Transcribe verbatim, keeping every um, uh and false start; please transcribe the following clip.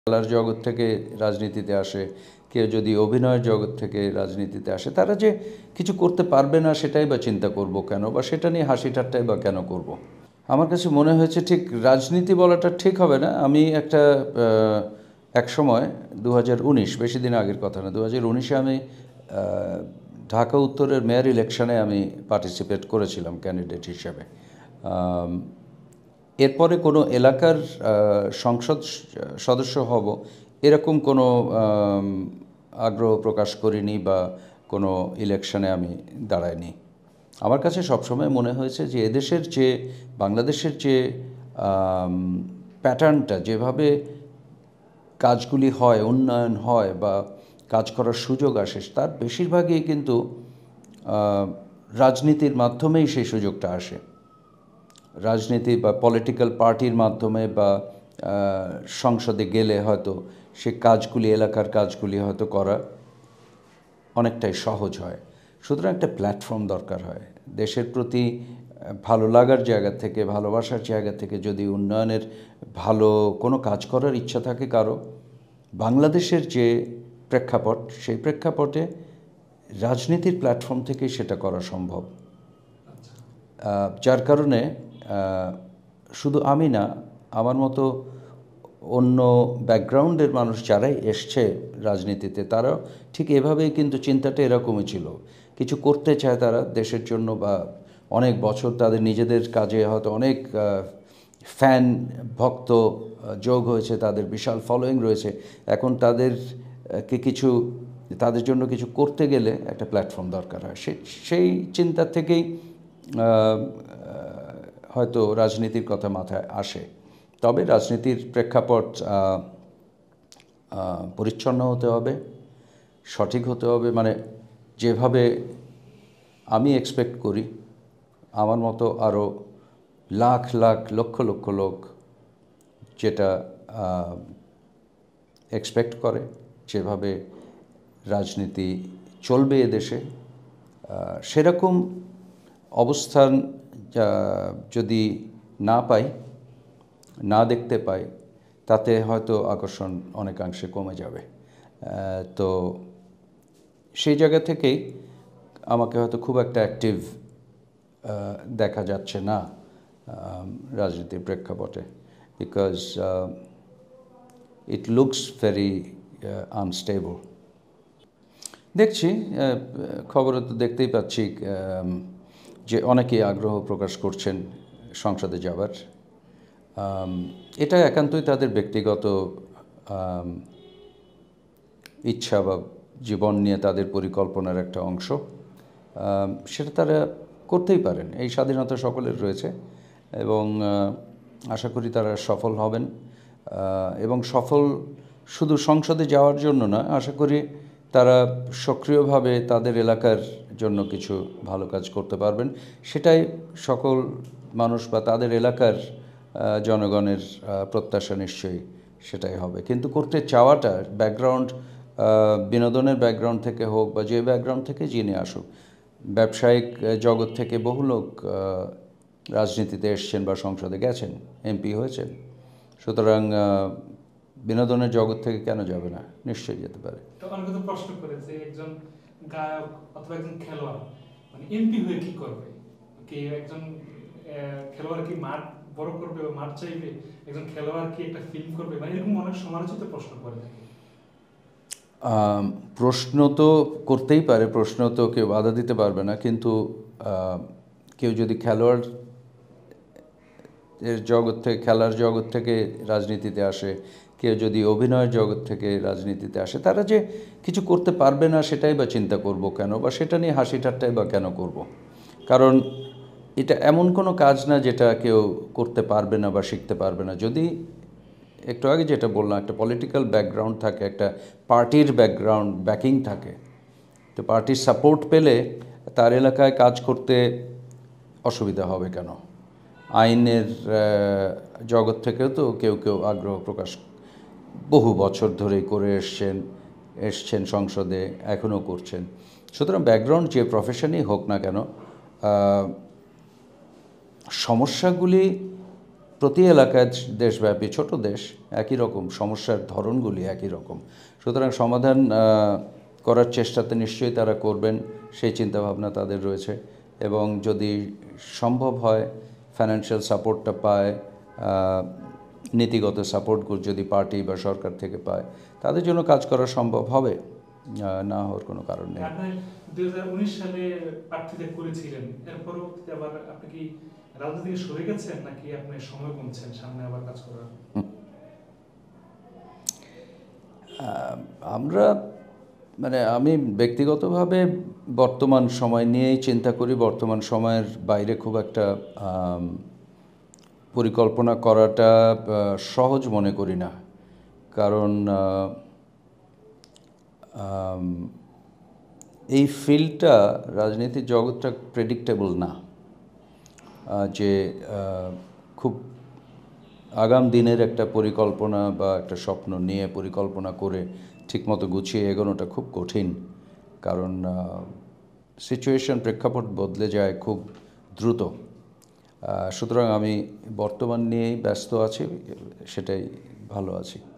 খেলার জগৎ থেকে রাজনীতিতে আসে, কেউ যদি অভিনয়ের জগৎ থেকে রাজনীতিতে আসে, তারা যে কিছু করতে পারবে না সেটাই বা চিন্তা করব কেন, বা সেটা নিয়ে হাসি ঠাট্টাই বা কেন করব। আমার কাছে মনে হয়েছে ঠিক রাজনীতি বলাটা ঠিক হবে না। আমি একটা এক সময় দু হাজার উনিশ বেশি দিন আগের কথা না, দু হাজার উনিশে আমি ঢাকা উত্তরের মেয়র ইলেকশনে আমি পার্টিসিপেট করেছিলাম ক্যান্ডিডেট হিসেবে। এরপরে কোনো এলাকার সংসদ সদস্য হব এরকম কোনো আগ্রহ প্রকাশ করিনি বা কোনো ইলেকশনে আমি দাঁড়াইনি। আমার কাছে সবসময় মনে হয়েছে যে এদেশের যে বাংলাদেশের যে প্যাটার্নটা, যেভাবে কাজগুলি হয়, উন্নয়ন হয় বা কাজ করার সুযোগ আসে, তার বেশিরভাগই কিন্তু রাজনীতির মাধ্যমেই সেই সুযোগটা আসে। রাজনীতি বা পলিটিক্যাল পার্টির মাধ্যমে বা সংসদে গেলে হয়তো সে কাজগুলি, এলাকার কাজগুলি হয়তো করা অনেকটাই সহজ হয়। সুতরাং একটা প্ল্যাটফর্ম দরকার হয়। দেশের প্রতি ভালো লাগার জায়গা থেকে, ভালোবাসার জায়গা থেকে যদি উন্নয়নের ভালো কোনো কাজ করার ইচ্ছা থাকে কারো, বাংলাদেশের যে প্রেক্ষাপট, সেই প্রেক্ষাপটে রাজনীতির প্ল্যাটফর্ম থেকেই সেটা করা সম্ভব। যার কারণে শুধু আমি না, আমার মতো অন্য ব্যাকগ্রাউন্ডের মানুষ যারাই এসছে রাজনীতিতে, তারাও ঠিক এভাবেই কিন্তু চিন্তাটা এরকমই ছিল। কিছু করতে চায় তারা দেশের জন্য, বা অনেক বছর তাদের নিজেদের কাজে হয়তো অনেক ফ্যান ভক্ত যোগ হয়েছে, তাদের বিশাল ফলোয়িং রয়েছে। এখন তাদেরকে কিছু তাদের জন্য কিছু করতে গেলে একটা প্ল্যাটফর্ম দরকার হয়। সেই সেই চিন্তা থেকেই হয়তো রাজনীতির কথা মাথায় আসে। তবে রাজনীতির প্রেক্ষাপট পরিচ্ছন্ন হতে হবে, সঠিক হতে হবে। মানে যেভাবে আমি এক্সপেক্ট করি, আমার মতো আরও লাখ লাখ লক্ষ লক্ষ লোক যেটা এক্সপেক্ট করে, যেভাবে রাজনীতি চলবে এদেশে, সেরকম অবস্থান যদি না পাই, না দেখতে পাই, তাতে হয়তো আকর্ষণ অনেকাংশে কমে যাবে। তো সেই জায়গা থেকেই আমাকে হয়তো খুব একটা অ্যাক্টিভ দেখা যাচ্ছে না রাজনীতির প্রেক্ষাপটে, because it looks very unstable. দেখছি, খবরে তো দেখতেই পাচ্ছি যে অনেকেই আগ্রহ প্রকাশ করছেন সংসদে যাবার। এটা একান্তই তাদের ব্যক্তিগত ইচ্ছা বা জীবন নিয়ে তাদের পরিকল্পনার একটা অংশ। সেটা তারা করতেই পারেন, এই স্বাধীনতা সকলের রয়েছে, এবং আশা করি তারা সফল হবেন। এবং সফল শুধু সংসদে যাওয়ার জন্য না, আশা করি তারা সক্রিয়ভাবে তাদের এলাকার জন্য কিছু ভালো কাজ করতে পারবেন। সেটাই সকল মানুষ বা তাদের এলাকার জনগণের প্রত্যাশা নিশ্চয়ই সেটাই হবে। কিন্তু করতে চাওয়াটা ব্যাকগ্রাউন্ড, বিনোদনের ব্যাকগ্রাউন্ড থেকে হোক বা যে ব্যাকগ্রাউন্ড থেকে যিনি আসুক, ব্যবসায়িক জগৎ থেকে বহু লোক রাজনীতিতে এসছেন বা সংসদে গেছেন, এমপি হয়েছেন। সুতরাং বিনোদনের জগৎ থেকে কেন যাবে না, নিশ্চয়ই যেতে পারে। অনেকে তো প্রশ্ন করেছে, একজন গায়ক অথবা একজন খেলোয়াড় মানে এমপি হয়ে কি করবে, কি একজন খেলোয়াড় কি মাঠ বড় করবে বা মাঠ চাইবে, একজন খেলোয়াড় কি একটা ফিল্ম করবে, মানে এরকম অনেক সমালোচিত প্রশ্ন করে থাকে। প্রশ্ন তো করতেই পারে, প্রশ্ন তো কেউ বাধা দিতে পারবে না, কিন্তু কেউ যদি খেলোয়াড় এর জগৎ থেকে, খেলার জগৎ থেকে রাজনীতিতে আসে, কেউ যদি অভিনয়ের জগৎ থেকে রাজনীতিতে আসে, তারা যে কিছু করতে পারবে না সেটাই বা চিন্তা করব কেন, বা সেটা নিয়ে হাসি ঠাট্টাই বা কেন করব। কারণ এটা এমন কোনো কাজ না যেটা কেউ করতে পারবে না বা শিখতে পারবে না। যদি একটু আগে যেটা বললাম, একটা পলিটিক্যাল ব্যাকগ্রাউন্ড থাকে, একটা পার্টির ব্যাকগ্রাউন্ড ব্যাকিং থাকে, তো পার্টির সাপোর্ট পেলে তার এলাকায় কাজ করতে অসুবিধা হবে কেন? আইনের জগৎ থেকেও তো কেউ কেউ আগ্রহ প্রকাশ বহু বছর ধরেই করে এসছেন এসছেন সংসদে, এখনও করছেন। সুতরাং ব্যাকগ্রাউন্ড যে প্রফেশনই হোক না কেন, সমস্যাগুলি প্রতি এলাকায় দেশব্যাপী ছোট দেশ একই রকম, সমস্যার ধরনগুলি একই রকম। সুতরাং সমাধান করার চেষ্টাতে নিশ্চয়ই তারা করবেন, সেই চিন্তাভাবনা তাদের রয়েছে। এবং যদি সম্ভব হয় ফাইন্যান্সিয়াল সাপোর্টটা পায়, নীতিগত সাপোর্ট যদি পার্টি বা সরকার থেকে পায়, তাদের জন্য কাজ করা সম্ভব হবে, না হওয়ার কোনো কারণ নেই। আপনি দুই হাজার উনিশ সালে প্রার্থীতা করেছিলেন, এর পরবর্তীতে আবার আপনি কি রাজনীতি থেকে সরে গেছেন নাকি আপনি সময় কমছেন সামনে আবার কাজ করার? আমরা মানে আমি ব্যক্তিগতভাবে বর্তমান সময় নিয়েই চিন্তা করি। বর্তমান সময়ের বাইরে খুব একটা পরিকল্পনা করাটা সহজ মনে করি না, কারণ এই ফিল্ডটা, রাজনীতির জগৎটা প্রেডিক্টেবল না, যে খুব আগাম দিনের একটা পরিকল্পনা বা একটা স্বপ্ন নিয়ে পরিকল্পনা করে ঠিকমতো গুছিয়ে এগোনোটা খুব কঠিন। কারণ সিচুয়েশন, প্রেক্ষাপট বদলে যায় খুব দ্রুত। সুতরাং আমি বর্তমান নিয়েই ব্যস্ত আছি, সেটাই ভালো আছি।